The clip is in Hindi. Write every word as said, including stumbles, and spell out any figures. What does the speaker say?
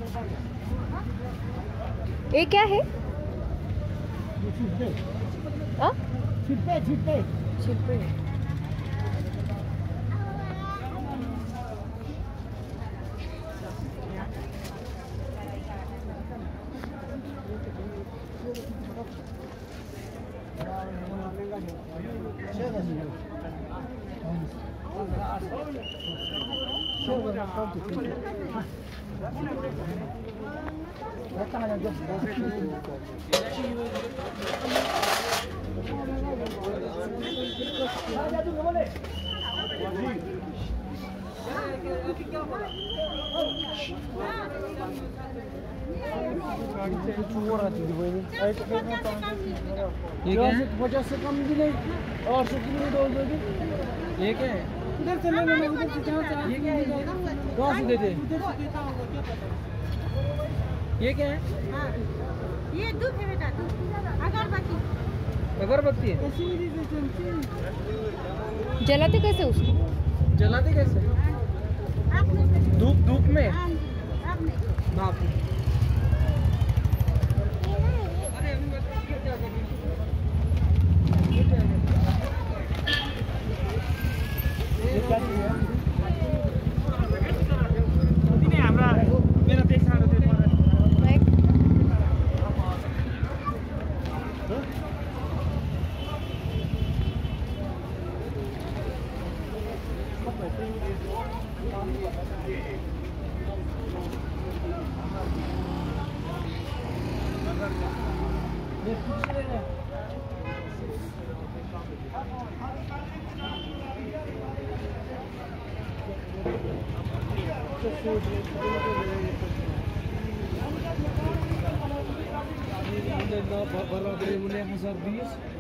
ये क्या है? हाँ? छिपे छिपे छिपे। पचास से कम भी नहीं और सौ किलो ये क्या है? इधर चले लेना उधर से जहाँ चाहे ये क्या है? कहाँ से देते? ये क्या है? हाँ, ये दूध है बेटा, दूध अगरबत्ती। अगरबत्ती है। जलाते कैसे उसको? जलाते कैसे? धूप धूप में? बाप रे। बराबर हजार बीस